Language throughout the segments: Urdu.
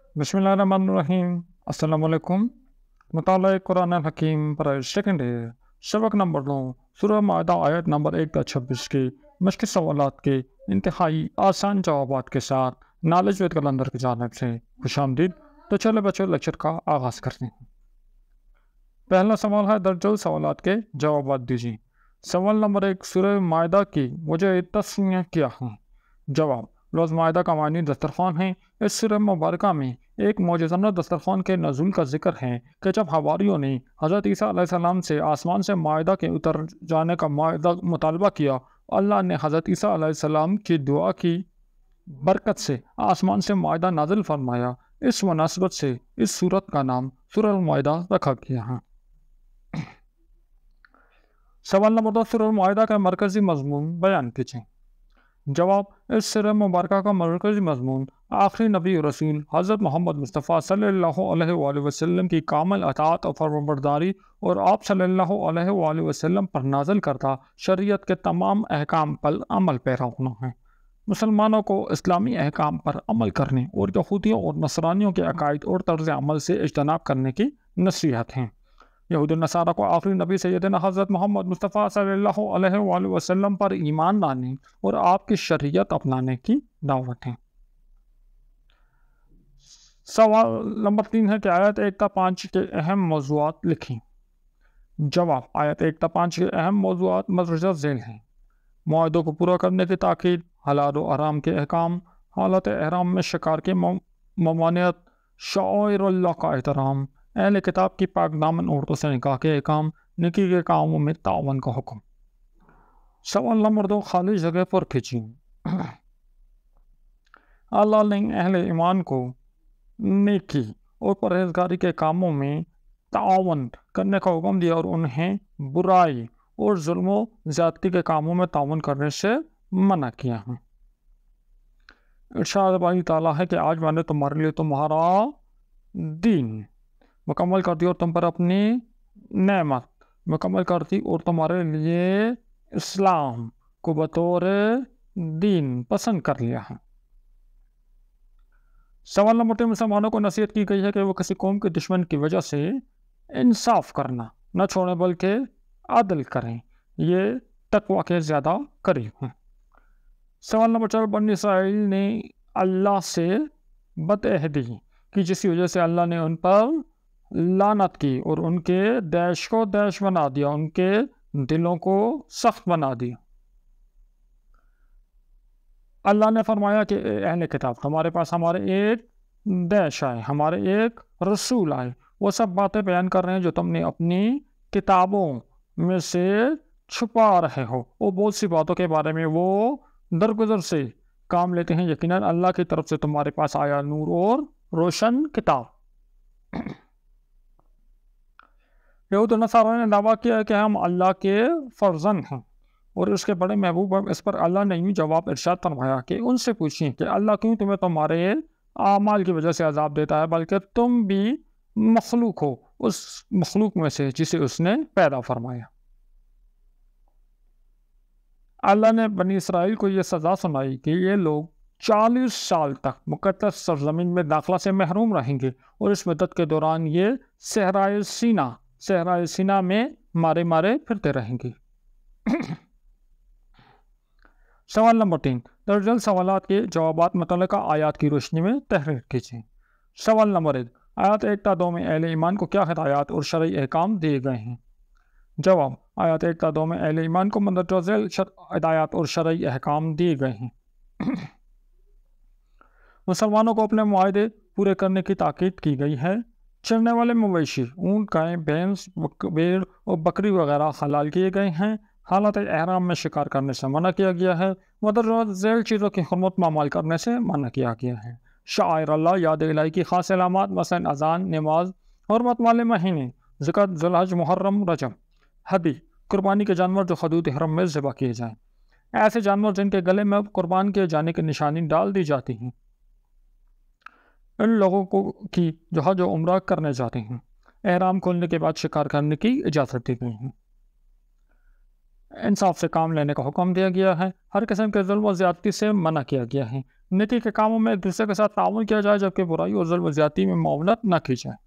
بسم اللہ الرحمن الرحیم۔ السلام علیکم۔ مطالعہ قرآن حکیم پر سیکنڈ ہے، سبق نمبر 9، سورہ معاہدہ آیت نمبر 1 تا 26 کے مشکل سوالات کے انتہائی آسان جوابات کے ساتھ نالج وتھ قلندر کی جانب سے خوش آمدید۔ تو چلے بچوں لیکچر کا آغاز کرتے ہیں۔ پہلا سوال ہے درج سوالات کے جوابات دیجیے۔ سوال نمبر 1، سورہ معاہدہ کی وجہ تسمیہ کیا ہے؟ جواب، لفظ معاہدہ کا معنی دسترخوان ہے۔ اس سورہ مبارکہ میں ایک معجزانہ دسترخوان کے نزول کا ذکر ہے کہ جب حواریوں نے حضرت عیسیٰ علیہ السلام سے آسمان سے معاہدہ کے اتر جانے کا مطالبہ کیا، اللہ نے حضرت عیسیٰ علیہ السلام کی دعا کی برکت سے آسمان سے معاہدہ نازل فرمایا۔ اس مناسبت سے اس سورت کا نام سورہ المائدہ رکھا گیا ہے۔ سوال نمبر 2، سورہ المائدہ کا مرکزی مضمون بیان کیجیے۔ جواب، اس سورہ مبارکہ کا مرکزی مضمون آخری نبی و رسول حضرت محمد مصطفیٰ صلی اللہ علیہ وآلہ وسلم کی کامل اطاعت اور فرمانبرداری اور آپ صلی اللہ علیہ وآلہ وسلم پر نازل کردہ شریعت کے تمام احکام پر عمل پیرا ہونا ہے۔ مسلمانوں کو اسلامی احکام پر عمل کرنے اور یہودیوں اور نصرانیوں کے عقائد اور طرز عمل سے اجتناب کرنے کی نصیحت ہیں۔ یہود نصارہ کو آخری نبی سیدنا حضرت محمد مصطفیٰ صلی اللہ علیہ وآلہ وسلم پر ایمان لانے اور آپ کی شریعت اپنانے کی دعوت ہے۔ سوال نمبر 3 ہے کہ آیت 1 تا 5 کے اہم موضوعات لکھیں۔ جواب، آیت 1 تا 5 کے اہم موضوعات مدرجہ ذیل ہیں۔ معاہدوں کو پورا کرنے کی تاکید، حلال و حرام کے احکام، حالت احرام میں شکار کی ممانعت، شعائر اللہ کا احترام، اہل کتاب کی پاک دامن عورتوں سے نکاح کے احکام، نیکی کے کاموں میں تعاون کا حکم۔ سوال نمبر 2، خالی جگہ پر کھینچیں۔ اللہ نے اہل ایمان کو نیکی اور پرہیزگاری کے کاموں میں تعاون کرنے کا حکم دیا اور انہیں برائی اور ظلم و زیادتی کے کاموں میں تعاون کرنے سے منع کیا ہے۔ ارشاد باری تعالیٰ ہے کہ آج میں نے تمہارے لیے تمہارا دین مکمل کر دی اور تم پر اپنی نعمت مکمل کر دی اور تمہارے لیے اسلام کو بطور دین پسند کر لیا ہے۔ سوال نمبر 3، مسلمانوں کو نصیحت کی گئی ہے کہ وہ کسی قوم کے دشمن کی وجہ سے انصاف کرنا نہ چھوڑیں بلکہ عدل کریں، یہ تقویٰ کے زیادہ قریب ہیں۔ سوال نمبر 4، بنی اسرائیل نے اللہ سے بدعہدی کی جس وجہ سے اللہ نے ان پر لعنت کی اور ان کے دیش کو دیش بنا دیا، ان کے دلوں کو سخت بنا دیا۔ اللہ نے فرمایا کہ اے اہل کتاب، ہمارے پاس ہمارے ایک دیش آئے، ہمارے ایک رسول آئے، وہ سب باتیں بیان کر رہے ہیں جو تم نے اپنی کتابوں میں سے چھپا رہے ہو، اور بہت سی باتوں کے بارے میں وہ درگزر سے کام لیتے ہیں۔ یقیناً اللہ کی طرف سے تمہارے پاس آیا نور اور روشن کتاب۔ یہود و نصارہ نے دعویٰ کیا کہ ہم اللہ کے فرزند ہیں اور اس کے بڑے محبوب ہیں۔ اس پر اللہ نے یوں جواب ارشاد فرمایا کہ ان سے پوچھیں کہ اللہ کیوں تمہیں تمہارے اعمال کی وجہ سے عذاب دیتا ہے، بلکہ تم بھی مخلوق ہو اس مخلوق میں سے جسے اس نے پیدا فرمایا۔ اللہ نے بنی اسرائیل کو یہ سزا سنائی کہ یہ لوگ 40 سال تک مقدس سرزمین میں داخلہ سے محروم رہیں گے، اور اس مدت کے دوران یہ صحرائے سینا میں مارے مارے پھرتے رہیں گے۔ سوال نمبر 3، درج سوالات کے جوابات متعلقہ آیات کی روشنی میں تحریر کیجیے۔ سوال نمبر 1، آیات 1 تا 2 میں اہل ایمان کو کیا ہدایات اور شرعی احکام دیے گئے ہیں؟ جواب، آیات 1 تا 2 میں اہل ایمان کو مندرجہ ذیل ہدایات اور شرعی احکام دیے گئے ہیں۔ مسلمانوں کو اپنے معاہدے پورے کرنے کی تاکید کی گئی ہے۔ چرنے والے مویشی، اونٹ، گائے، بھینس، بھیڑ اور بکری وغیرہ حلال کیے گئے ہیں۔ حالت احرام میں شکار کرنے سے منع کیا گیا ہے۔ مدرجہ ذیل چیزوں کی حرمت پامال کرنے سے منع کیا گیا ہے۔ شعائر اللہ، یاد الہی کی خاص علامات مثلاً اذان، نماز، حرمت والے مہینے، ذکر، ذوالحج، محرم، رجب، ہدی، قربانی کے جانور جو حدود حرم میں ذبح کیے جائیں، ایسے جانور جن کے گلے میں قربان کیے جانے کی نشانی ڈال دی جاتی ہیں، ان لوگوں کو کی جو حج و عمرہ کرنے جاتے ہیں، احرام کھولنے کے بعد شکار کرنے کی اجازت دی گئی ہے۔ انصاف سے کام لینے کا حکم دیا گیا ہے۔ ہر قسم کے ظلم و زیادتی سے منع کیا گیا ہے۔ نیکی کے کاموں میں ایک دوسرے کے ساتھ تعاون کیا جائے، جبکہ برائی اور ظلم و زیادتی میں معاونت نہ کی جائے۔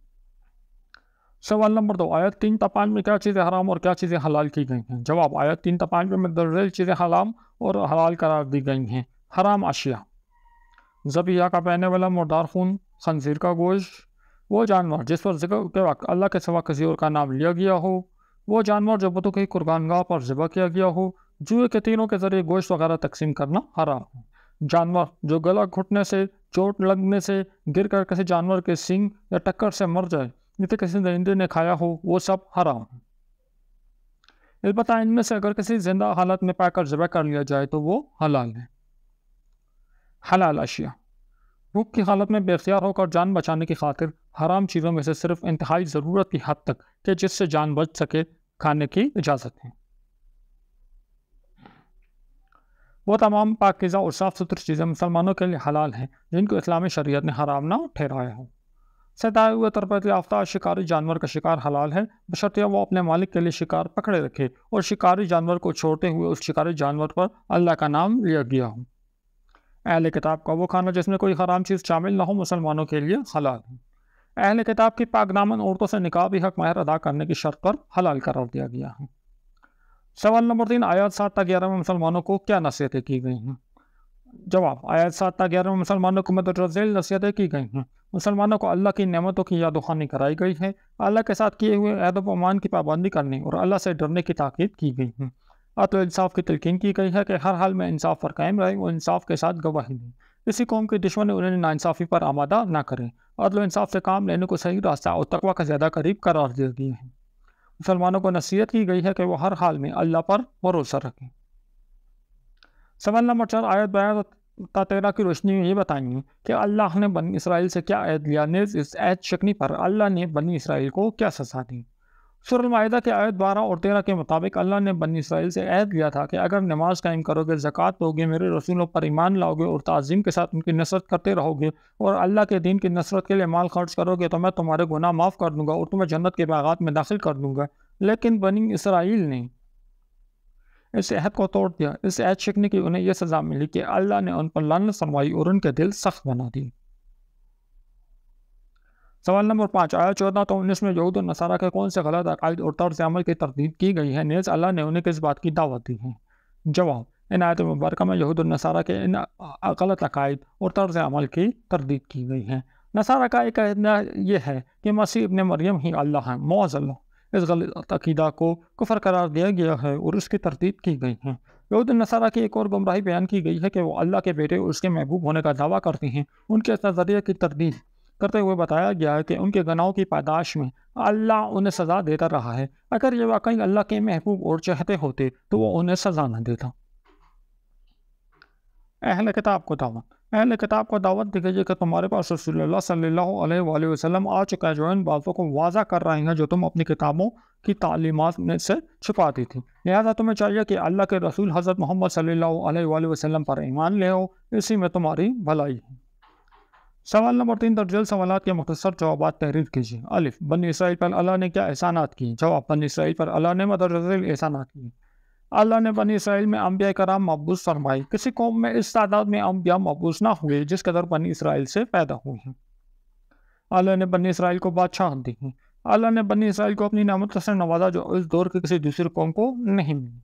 سوال نمبر 2، آیت 3 تا 5 میں کیا چیزیں حرام اور کیا چیزیں حلال کی گئی ہیں؟ جواب، آیت 3 تا 5 میں مندرجہ ذیل چیزیں حرام اور حلال قرار دی گئی ہیں۔ حرام اشیاء: ذبیحہ کا بہنے والا مردار خون، خنزیر کا گوشت، وہ جانور جس پر ذکر کے وقت اللہ کے سوا کسی اور کا نام لیا گیا ہو، وہ جانور جو بتوں کی قربانگاہ پر ذبح کیا گیا ہو، جوئے کے تیروں کے ذریعے گوشت وغیرہ تقسیم کرنا حرام ہے۔ جانور جو گلا گھٹنے سے، چوٹ لگنے سے، گر کر کسی جانور کے سینگ یا ٹکر سے مر جائے، جسے کسی درندے نے کھایا ہو، وہ سب حرام ہے۔ البتہ ان میں سے اگر کسی زندہ حالت میں پا کر ذبح کر لیا جائے تو وہ حلال ہے۔ حلال اشیاء: بھوک کی حالت میں بے اختیار ہو کر جان بچانے کی خاطر حرام چیزوں میں سے صرف انتہائی ضرورت کی حد تک کہ جس سے جان بچ سکے کھانے کی اجازت ہے۔ وہ تمام پاکیزہ اور صاف ستھری چیزیں مسلمانوں کے لیے حلال ہیں جن کو اسلامی شریعت نے حرام نہ ٹھہرایا ہو۔ ستائے ہوئے تربیت یافتہ شکاری جانور کا شکار حلال ہے، بشرطیہ وہ اپنے مالک کے لیے شکار پکڑے رکھے اور شکاری جانور کو چھوڑتے ہوئے اس شکاری جانور پر اللہ کا نام لیا گیا ہو۔ اہل کتاب کا وہ کھانا جس میں کوئی حرام چیز شامل نہ ہو مسلمانوں کے لیے حلال ہے۔ اہل کتاب کی پاک دامن عورتوں سے نکاح بھی حق مہر ادا کرنے کی شرط پر حلال قرار دیا گیا ہے۔ سوال نمبر 3، آیات 7 تا 11 میں مسلمانوں کو کیا نصیحتیں کی گئی ہیں؟ جواب، آیات 7 تا 11 میں مسلمانوں کو مندرجہ ذیل نصیحتیں کی گئی ہیں۔ مسلمانوں کو اللہ کی نعمتوں کی یاد دہانی کرائی گئی ہے، اللہ کے ساتھ کیے ہوئے عہد و پیمان کی پابندی کرنے اور اللہ سے ڈرنے کی تاکید کی گئی ہے۔ عدل و انصاف کی تلقین کی گئی ہے کہ ہر حال میں انصاف پر قائم رہیں اور انصاف کے ساتھ گواہی دیں۔ کسی قوم کے دشمن انہیں ناانصافی پر آمادہ نہ کریں۔ عدل و انصاف سے کام لینے کو صحیح راستہ اور تقویٰ کا زیادہ قریب قرار دیا گیا ہے۔ مسلمانوں کو نصیحت کی گئی ہے کہ وہ ہر حال میں اللہ پر بھروسہ رکھیں۔ سوال نمبر 4، آیت 12 تا 13 کی روشنی میں یہ بتائیں کہ اللہ نے بنی اسرائیل سے کیا عہد لیا، نیز اس عہد شکنی پر اللہ نے بنی اسرائیل کو کیا سزا دی؟ سورہ المائدہ کے آیت 12 اور 13 کے مطابق اللہ نے بنی اسرائیل سے عہد لیا تھا کہ اگر نماز قائم کرو گے، زکوٰۃ دو گے، میرے رسولوں پر ایمان لاؤ گے اور تعظیم کے ساتھ ان کی نصرت کرتے رہو گے اور اللہ کے دین کی نصرت کے لیے مال خرچ کرو گے تو میں تمہارے گناہ معاف کر دوں گا اور تمہیں جنت کے باغات میں داخل کر دوں گا۔ لیکن بنی اسرائیل نے اس عہد کو توڑ دیا۔ اس عہد شکنی کی انہیں یہ سزا ملی کہ اللہ نے ان پر لعنت فرمائی اور ان کے دل سخت بنا دی۔ سوال نمبر 5، آیت 14 تا 19 میں یہود و نصارہ کے کون سے غلط عقائد اور طرز عمل کی تردید کی گئی ہے، نیز اللہ نے انہیں کس بات کی دعوت دی ہے؟ جواب، ان آیت مبارکہ میں یہود و نصارہ کے ان غلط عقائد اور طرز عمل کی تردید کی گئی ہے۔ نصارہ کا ایک عقیدہ یہ ہے کہ مسیح ابن مریم ہی اللہ ہے، معاذ اللہ۔ اس غلط عقیدہ کو کفر قرار دیا گیا ہے اور اس کی تردید کی گئی ہے۔ یہود نصارہ کی ایک اور گمراہی بیان کی گئی ہے کہ وہ اللہ کے بیٹے اور اس کے محبوب ہونے کا دعویٰ کرتے ہیں۔ ان کے اس نظریے کی تردید کرتے ہوئے بتایا گیا ہے کہ ان کے گناہوں کی پاداش میں اللہ انہیں سزا دیتا رہا ہے۔ اگر یہ واقعی اللہ کے محبوب اور چاہتے ہوتے تو وہ انہیں سزا نہ دیتا۔ اہل کتاب کو دعوت۔ اہل کتاب کو دعوت دی گئی ہے کہ تمہارے پاس رسول اللہ صلی اللہ علیہ وآلہ وسلم آ چکا ہے جو ان باتوں کو واضح کر رہے ہیں جو تم اپنی کتابوں کی تعلیمات میں سے چھپاتی تھی، لہذا تمہیں چاہیے کہ اللہ کے رسول حضرت محمد صلی اللہ علیہ وآلہ وسلم پر ایمان لے آؤ، اسی میں تمہاری بھلائی ہے۔ سوال نمبر 3، درج ذیل سوالات کے مختصر جوابات تحریر کیجیے۔ الف، بنی اسرائیل پر اللہ نے کیا احسانات کیے؟ جواب، بنی اسرائیل پر اللہ نے مدرج ذیل احسانات کیے۔ اللہ نے بنی اسرائیل میں انبیاء کرام مبعوث فرمائے۔ کسی قوم میں اس تعداد میں انبیاء مبعوث نہ ہوئے جس قدر بنی اسرائیل سے پیدا ہوئے ہیں۔ اللہ نے بنی اسرائیل کو بادشاہ دی ہیں۔ اللہ نے بنی اسرائیل کو اپنی نعمتوں سے نوازا جو اس دور کی کسی دوسری قوم کو نہیں ملی۔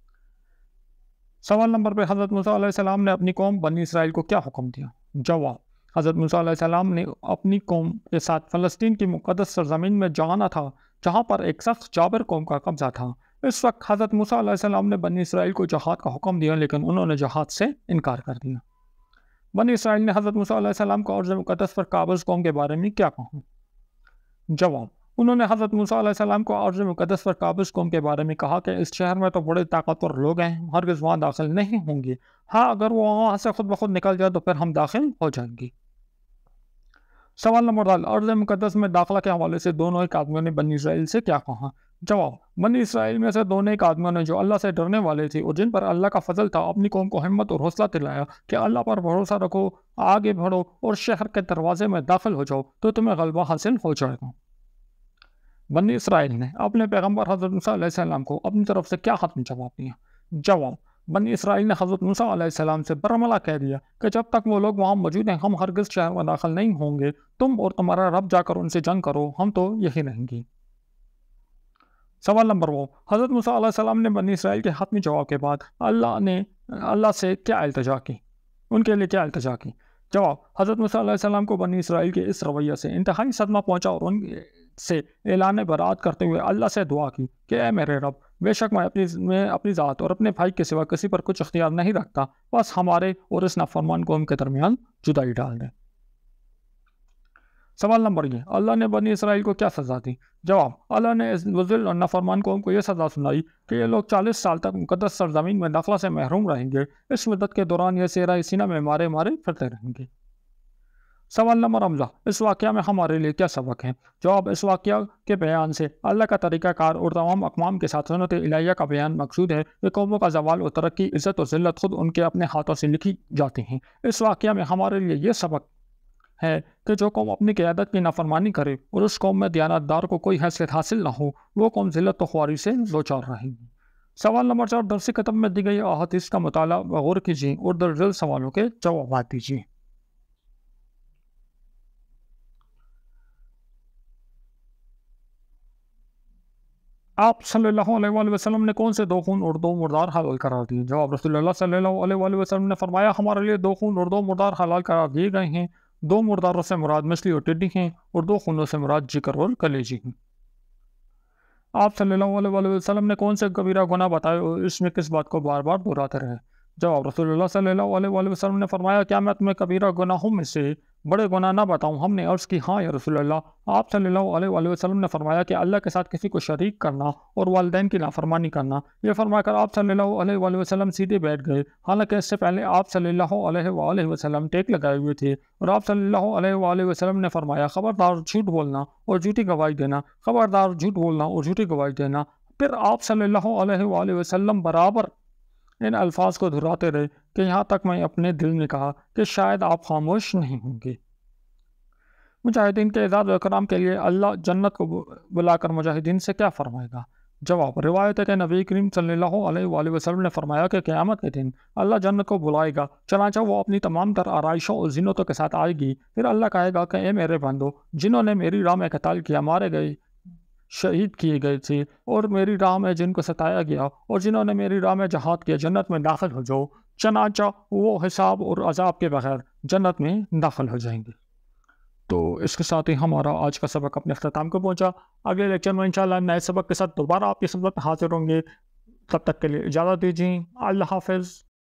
سوال نمبر پہ، حضرت موسیٰ علیہ السلام نے اپنی قوم بنی اسرائیل کو کیا حکم دیا؟ جواب، حضرت موسیٰ علیہ السلام نے اپنی قوم کے ساتھ فلسطین کی مقدس سرزمین میں جانا تھا جہاں پر ایک سخت جابر قوم کا قبضہ تھا۔ اس وقت حضرت موسیٰ علیہ السلام نے بنی اسرائیل کو جہاد کا حکم دیا لیکن انہوں نے جہاد سے انکار کر دیا۔ بنی اسرائیل نے حضرت موسیٰ علیہ السلام کو ارض مقدس پر قابض قوم کے بارے میں کیا کہا؟ جواب، انہوں نے حضرت موسیٰ علیہ السلام کو ارض مقدس پر قابض قوم کے بارے میں کہا کہ اس شہر میں تو بڑے طاقتور لوگ ہیں، ہرگز وہاں داخل نہیں ہوں گے، ہاں اگر وہ وہاں سے خود بخود نکل جائے تو پھر ہم داخل ہو جائیں گے۔ سوال نمبر 2، ارض مقدس میں داخلہ کے حوالے سے دونوں ایک آدمیوں نے بنی اسرائیل سے کیا کہا؟ جواب، بنی اسرائیل میں سے دونوں ایک آدمیوں نے جو اللہ سے ڈرنے والے تھے اور جن پر اللہ کا فضل تھا اپنی قوم کو ہمت اور حوصلہ دلایا کہ اللہ پر بھروسہ رکھو، آگے بڑھو اور شہر کے دروازے میں داخل ہو جاؤ تو تمہیں غلبہ حاصل ہو جائے گا۔ بنی اسرائیل نے اپنے پیغمبر حضرت موسیٰ علیہ السلام کو اپنی طرف سے کیا حتمی جواب دیا؟ جواب، بنی اسرائیل نے حضرت موسیٰ علیہ السلام سے برملا کہہ دیا کہ جب تک وہ لوگ وہاں موجود ہیں ہم ہرگز شہر میں داخل نہیں ہوں گے، تم اور تمہارا رب جا کر ان سے جنگ کرو، ہم تو یہی رہیں گے۔ سوال نمبر 1، حضرت موسیٰ علیہ السلام نے بنی اسرائیل کے حتمی جواب کے بعد اللہ سے کیا التجا کی، ان کے لیے کیا التجا کی؟ جواب، حضرت موسیٰ علیہ السلام کو بنی اسرائیل کے اس رویہ سے انتہائی صدمہ پہنچا اور ان سے اعلان برات کرتے ہوئے اللہ سے دعا کی کہ اے میرے رب، بے شک میں اپنی ذات اور اپنے بھائی کے سوا کسی پر کچھ اختیار نہیں رکھتا، بس ہمارے اور اس نافرمان قوم کے درمیان جدائی ڈال دیں۔ سوال نمبر 1، اللہ نے بنی اسرائیل کو کیا سزا دی؟ جواب، اللہ نے اس بزدل اور نافرمان قوم کو یہ سزا سنائی کہ یہ لوگ 40 سال تک مقدس سرزمین میں داخلہ سے محروم رہیں گے۔ اس مدت کے دوران یہ سیرہ سینہ میں مارے پھرتے رہیں گے۔ سوال نمبر 15، اس واقعہ میں ہمارے لیے کیا سبق ہے؟ جواب، اس واقعہ کے بیان سے اللہ کا طریقہ کار اور تمام اقوام کے ساتھ سنت الہیہ کا بیان مقصود ہے کہ قوموں کا زوال اور ترقی، عزت اور ذلت خود ان کے اپنے ہاتھوں سے لکھی جاتی ہیں۔ اس واقعہ میں ہمارے لیے یہ سبق ہے کہ جو قوم اپنی قیادت کی نافرمانی کرے اور اس قوم میں دیانت دار کو کوئی حیثیت حاصل نہ ہو، وہ قوم ذلت و خواری سے دوچار رہے گی۔ سوال نمبر 4، درس کتاب میں دی گئی احادیث کا مطالعہ غور کیجیے اور درج ذیل سوالوں کے جوابات دیجیے۔ آپ صلی اللہ علیہ وآلہ وسلم نے کون سے 2 خون اور 2 مردار حلال قرار دیے؟ جواب، رسول اللہ صلی اللہ علیہ وآلہ وسلم نے فرمایا ہمارے لیے 2 خون اور 2 مردار حلال قرار دیے گئے ہیں۔ 2 مرداروں سے مراد مچھلی اور ٹڈی ہیں اور 2 خونوں سے مراد جگر اور کلیجی ہیں۔ آپ صلی اللہ علیہ وآلہ وسلم نے کون سے کبیرہ گناہ بتائے اور اس میں کس بات کو بار بار دہراتے رہے؟ جواب، رسول اللہ صلی اللہ علیہ وآلہ وسلم نے فرمایا کیا میں تمہیں کبیرہ گناہوں میں سے بڑے گناہ نہ بتاؤں؟ ہم نے عرض کی ہاں یا رسول اللہ۔ آپ صلی اللہ علیہ وآلہ وسلم نے فرمایا کہ اللہ کے ساتھ کسی کو شریک کرنا اور والدین کی نافرمانی کرنا۔ یہ فرما کر آپ صلی اللہ علیہ وآلہ وسلم سیدھے بیٹھ گئے، حالانکہ اس سے پہلے آپ صلی اللہ علیہ وآلہ وسلم ٹیک لگائے ہوئے تھے، اور آپ صلی اللہ علیہ وآلہ وسلم نے فرمایا خبردار جھوٹ بولنا اور جھوٹی گواہی دینا، خبردار جھوٹ بولنا اور جھوٹی گواہی دینا۔ پھر آپ صلی اللہ علیہ وآلہ وسلم برابر ان الفاظ کو دہراتے رہے کہ یہاں تک میں اپنے دل میں کہا کہ شاید آپ خاموش نہیں ہوں گے۔ مجاہدین کے اعزاز و اکرام کے لیے اللہ جنت کو بلا کر مجاہدین سے کیا فرمائے گا؟ جواب، روایت ہے کہ نبی کریم صلی اللہ علیہ وآلہ وسلم نے فرمایا کہ قیامت کے دن اللہ جنت کو بلائے گا، چنانچہ وہ اپنی تمام تر آرائشوں اور زینتوں کے ساتھ آئے گی۔ پھر اللہ کہے گا کہ اے میرے بندو، جنہوں نے میری راہ میں قتال کیا، مارے گئے، شہید کیے گئے تھے، اور میری راہ میں جن کو ستایا گیا اور جنہوں نے میری راہ میں جہاد کیا، جنت میں داخل ہو جاؤ۔ چنانچہ وہ حساب اور عذاب کے بغیر جنت میں داخل ہو جائیں گے۔ تو اس کے ساتھ ہی ہمارا آج کا سبق اپنے اختتام کو پہنچا۔ اگلے لیکچر میں انشاءاللہ نئے سبق کے ساتھ دوبارہ آپ کی خدمت میں حاضر ہوں گے۔ تب تک کے لیے اجازت دیجیے۔ اللہ حافظ۔